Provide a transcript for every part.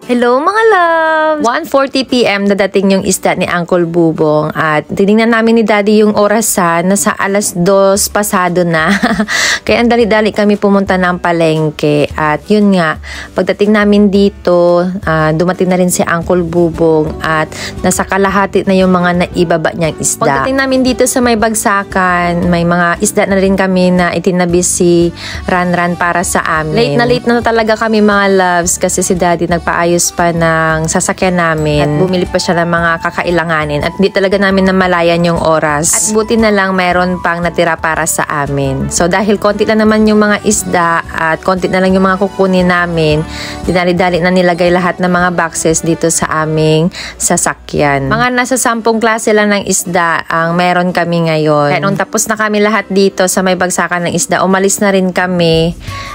Hello mga loves! 1:40 PM nadating yung isda ni Uncle Bubong at tinignan namin ni Daddy yung orasan, nasa 2:00 pasado na. Kaya ang dali-dali kami pumunta ng palengke at yun nga, pagdating namin dito, dumating na rin si Uncle Bubong at nasa kalahati na yung mga naibaba niyang isda. Pagdating namin dito sa may bagsakan, may mga isda na rin kami na itinabi si Ranran para sa amin. Late na talaga kami mga loves kasi si Daddy nagpaayos pa ng sasakyan namin at bumili pa siya ng mga kakailanganin at hindi talaga namin namalayan yung oras at buti na lang meron pang natira para sa amin. So dahil konti na naman yung mga isda at konti na lang yung mga kukunin namin, dinali-dali na nilagay lahat ng mga boxes dito sa aming sasakyan. Mga nasa 10 klase lang ng isda ang meron kami ngayon. Kaya nung tapos na kami lahat dito sa may bagsakan ng isda, umalis na rin kami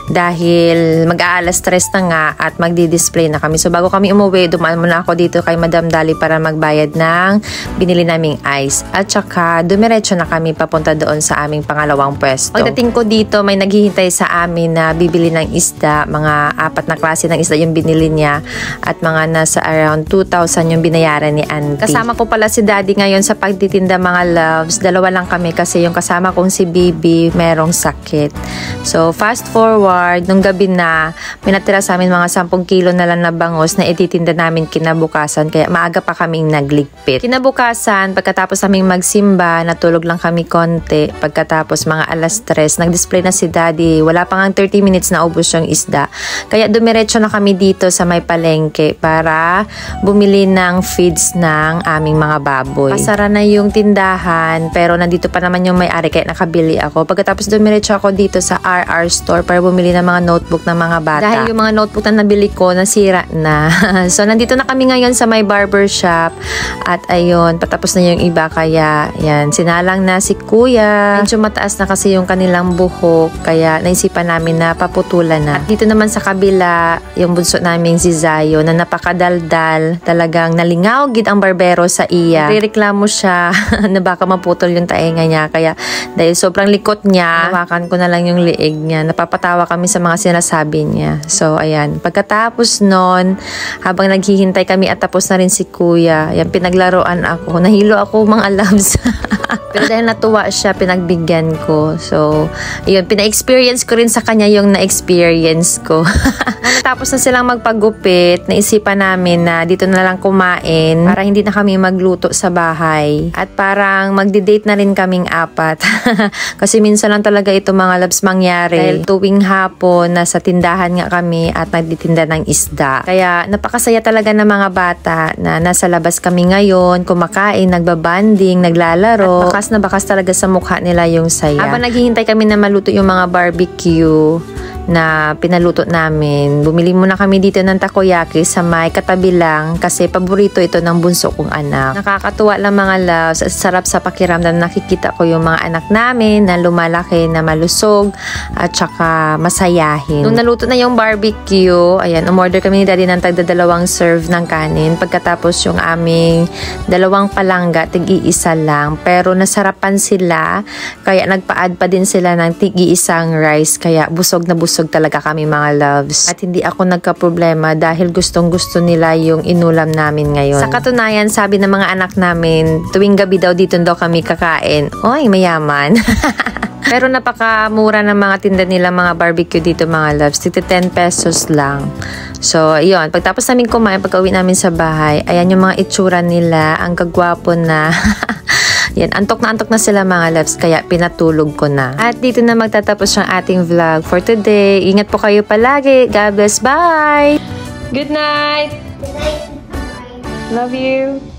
dahil mag-aalas 3 na nga at magdi-display na kami. So bago kami umuwi, dumaan muna ako dito kay Madam Dali para magbayad ng binili naming ice. At saka dumiretso na kami papunta doon sa aming pangalawang pwesto. Pagdating ko dito, may naghihintay sa amin na bibili ng isda. Mga 4 na klase ng isda yung binili niya at mga nasa around 2,000 yung binayaran ni Auntie. Kasama ko pala si Daddy ngayon sa pagtitinda mga loves. Dalawa lang kami kasi yung kasama kong si Bibi merong sakit. So fast forward, nung gabi na, may natira sa amin mga 10 kilo na lang na bangos na ititinda namin kinabukasan kaya maaga pa kaming nagligpit. Kinabukasan, pagkatapos naming magsimba, natulog lang kami konti. Pagkatapos mga 3:00, nag-display na si Daddy. Wala pa nga 30 minutes na ubos yung isda. Kaya dumiretso na kami dito sa may palengke para bumili ng feeds ng aming mga baboy. Pasara na yung tindahan pero nandito pa naman yung may-ari kaya nakabili ako. Pagkatapos dumiretso ako dito sa RR store para bumili ng mga notebook ng mga bata. Dahil yung mga notebook na nabili ko nasira na. So, nandito na kami ngayon sa may barbershop at ayun, patapos na yung iba kaya yan, sinalang na si Kuya. Medyo mataas na kasi yung kanilang buhok kaya naisipan namin na paputulan na. At dito naman sa kabila, yung bunso naming si Zayo na napakadaldal, talagang nalingaw gid ang barbero sa iya. Nagrereklamo siya na baka maputol yung tainga niya kaya dahil sobrang likot niya, hawakan ko na lang yung liig niya. Napapatawa kami sa mga sinasabi niya. So, ayan. Pagkatapos nun, habang naghihintay kami at tapos na rin si Kuya, yan, pinaglaruan ako. Nahilo ako mga loves. Pero dahil natuwa siya, pinagbigyan ko. So, yun, pina-experience ko rin sa kanya yung na-experience ko. Natapos na silang magpagupit, naisipan namin na dito na lang kumain para hindi na kami magluto sa bahay. At parang magdi-date na rin kaming 4. Kasi minsan lang talaga ito mga loves mangyari. Dahil tuwing hapon, nasa tindahan nga kami at nagtitinda ng isda. Kaya napakasaya talaga ng mga bata na nasa labas kami ngayon, kumakain, nagbabanding, naglalaro. At bakas talaga sa mukha nila yung saya. Habang naghihintay kami na maluto yung mga barbecue na pinaluto namin, bumili muna kami dito ng takoyaki sa may katabi lang kasi paborito ito ng bunso kong anak. Nakakatuwa lang mga loves at sarap sa pakiramdam na nakikita ko yung mga anak namin na lumalaki, na malusog at saka masayahin. Nung naluto na yung barbecue, ayan, umorder kami ni Daddy ng tagda-2 serve ng kanin. Pagkatapos yung aming 2 palangga, tig-iisa lang. Pero nasarapan sila, kaya nagpa-add pa din sila ng tig-iisang rice. Kaya busog na busog talaga kami mga loves. At hindi ako nagka-problema dahil gustong-gusto nila yung inulam namin ngayon. Sa katunayan, sabi ng mga anak namin, tuwing gabi daw dito daw kami kakain. Oy, mayaman. Pero napakamura ng mga tinda nila mga barbecue dito mga loves. 10 pesos lang. So, yun. Pagtapos namin kumain, pagka-uwi namin sa bahay, ayan yung mga itsura nila. Ang kagwapo na. Yan, antok na sila mga loves, kaya pinatulog ko na. At dito na magtatapos yung ating vlog for today. Ingat po kayo palagi. God bless. Bye! Good night! Good night. Love you!